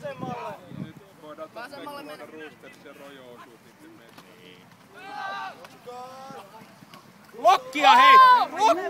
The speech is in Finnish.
Vasemmalle! Nyt voidaan tuoda Roosters ja Rojo osuu sitten mennä. Blokkia hei! Blokkia!